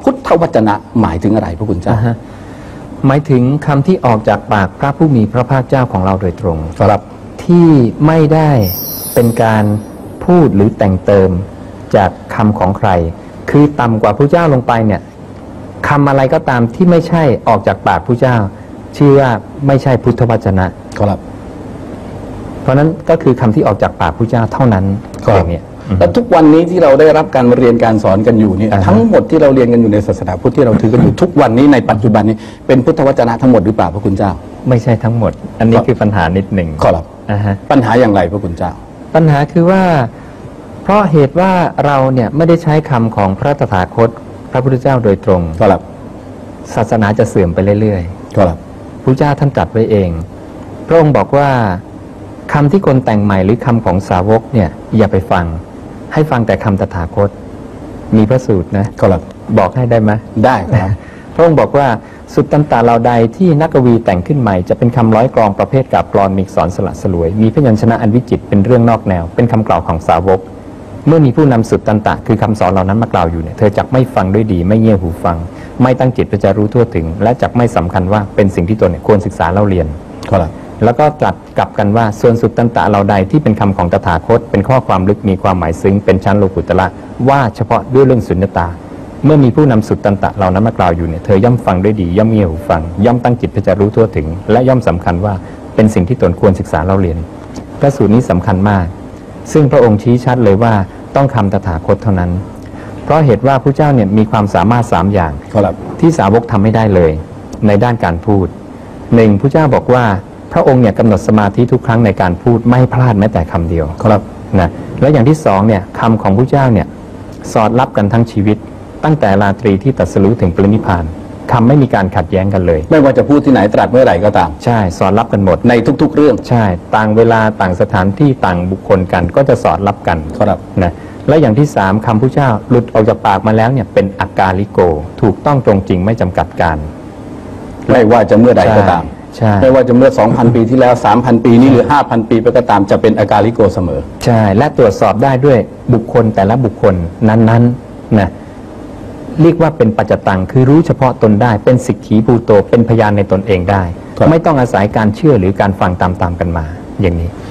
พุทธวจนะหมายถึงอะไรพระคุณเจ้าหมายถึงคำที่ออกจากปากพระผู้มีพระภาคเจ้าของเราโดยตรงครับที่ไม่ได้เป็นการพูดหรือแต่งเติมจากคำของใครคือต่ำกว่าพระเจ้าลงไปเนี่ยคำอะไรก็ตามที่ไม่ใช่ออกจากปากพระเจ้าชื่อว่าไม่ใช่พุทธวจนะครับเพราะนั้นก็คือคำที่ออกจากปากพระเจ้าเท่านั้นอย่างนี้แล้วทุกวันนี้ที่เราได้รับการเรียนการสอนกันอยู่นี่ทั้งหมดที่เราเรียนกันอยู่ในศาสนาพุทธที่เราถือกันอยู่ทุกวันนี้ในปัจจุบันนี้เป็นพุทธวจนะทั้งหมดหรือเปล่าพระคุณเจ้าไม่ใช่ทั้งหมดอันนี้คือปัญหานิดหนึ่งครับปัญหาอย่างไรพระคุณเจ้าปัญหาคือว่าเพราะเหตุว่าเราเนี่ยไม่ได้ใช้คำของพระตถาคตพระพุทธเจ้าโดยตรงครับศาสนาจะเสื่อมไปเรื่อยๆครับพระเจ้าท่านตรัสไว้เองพระองค์บอกว่าคำที่คนแต่งใหม่หรือคำของสาวกเนี่ยอย่าไปฟังให้ฟังแต่คำตถาคตมีพระสูตรนะครับบอกให้ได้ไหมได้ครับพระองค์บอกว่าสุตตันตะเหล่าใดที่นักกวีแต่งขึ้นใหม่จะเป็นคำร้อยกลองประเภทกาบกลอนมีสอนสละสลวยมีพยัญชนะอันวิจิตรเป็นเรื่องนอกแนวเป็นคำกล่าวของสาวกเมื่อมีผู้นำสุตตันตะคือคำสอนเหล่านั้นมากล่าวอยู่เนี่ยเธอจักไม่ฟังด้วยดีไม่เงี่ยหูฟังไม่ตั้งจิตจะรู้ทั่วถึงและจักไม่สำคัญว่าเป็นสิ่งที่ตนเนี่ยควรศึกษาเล่าเรียนแล้วก็ตรัสกลับกันว่าส่วนสุตตันตะเหล่าใดที่เป็นคำของตถาคตเป็นข้อความลึกมีความหมายซึ้งเป็นชั้นโลกุตระว่าเฉพาะด้วยเรื่องสุญญตาเมื่อมีผู้นำสุตตันตะเหล่านั้นมากล่าวอยู่เนี่ยเธอย่อมฟังด้วยดีย่อมเงี่ยหูฟังย่อมตั้งจิตจะรู้ทั่วถึงและย่อมสำคัญว่าเป็นสิ่งที่ตนควรศึกษาเล่าเรียนพระสูตรนี้สำคัญมากซึ่งพระองค์ชี้ชัดเลยว่าต้องคำตถาคตเท่านั้นเพราะเหตุว่าพระเจ้าเนี่ยมีความสามารถ3อย่างที่สาวกทำไม่ได้เลยในด้านการพูด1พระเจ้าบอกว่าพระองค์เนี่ยกำหนดสมาธิทุกครั้งในการพูดไม่พลาดแม้แต่คำเดียวนะและอย่างที่2เนี่ยคำของพระเจ้าเนี่ยสอดรับกันทั้งชีวิตตั้งแต่ราตรีที่ตรัสรู้ถึงปรินิพพานคำไม่มีการขัดแย้งกันเลยไม่ว่าจะพูดที่ไหนตรัสเมื่อไหร่ก็ตามใช่สอดรับกันหมดในทุกๆเรื่องใช่ต่างเวลาต่างสถานที่ต่างบุคคลกันก็จะสอดรับกันนะและอย่างที่3คำพระเจ้าหลุดออกจากปากมาแล้วเนี่ยเป็นอากาลิโกถูกต้องตรงจริงไม่จำกัดการไม่ว่าจะเมื่อใดก็ตามไม่ว่าจะเมื่อ 2,000 ปีที่แล้ว 3,000 ปีนี้หรือ 5,000 ปีไปก็ตามจะเป็นอากาลิโกเสมอใช่และตรวจสอบได้ด้วยบุคคลแต่ละบุคคลนั้นๆนะเรียกว่าเป็นปัจจตังคือรู้เฉพาะตนได้เป็นสิกขีภูโตเป็นพยานในตนเองได้ไม่ต้องอาศัยการเชื่อหรือการฟังตามๆกันมาอย่างนี้